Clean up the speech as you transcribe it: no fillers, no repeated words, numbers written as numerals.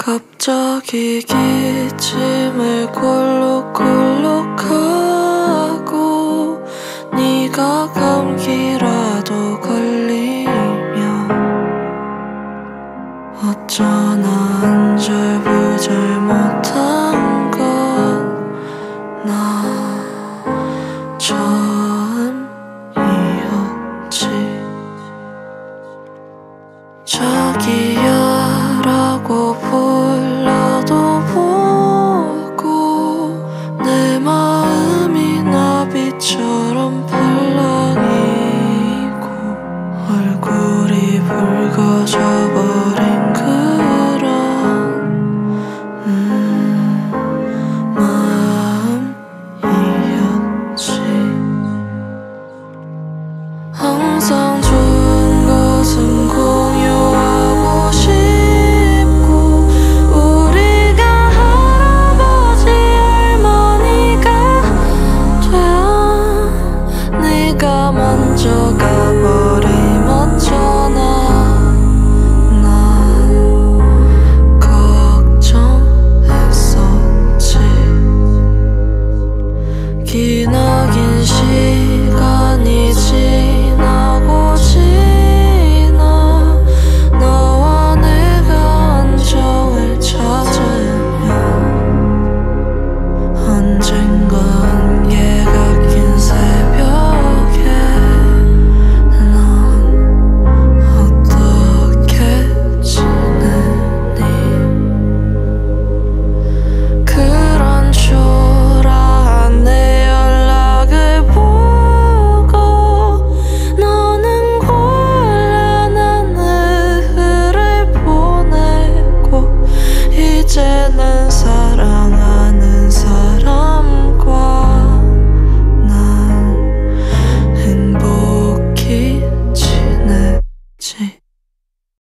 갑자기 기침을 콜록콜록하고 네가 감기라도 걸리면 어쩌나 안절부절 못한 건 나 처음이었지. 자기야라고 불러도 보고 내 마음이 나비처럼 펄렁이고 얼굴이 붉어져버린 그런 마음이었지. 항상 좋은 것은 공유하고 싶고 우리가 할아버지 할머니가 돼야 네가 먼저 가버리면 어쩌나 난 걱정했었지. 기나긴 시간이 지나고 지나 너와 내가 안정을 찾으면 언젠가 안개가 낀 새벽에 넌 어떻게 지내니. 그런 초라한 내 연락을 보고 너는 곤란한 오늘을 보내고 이제는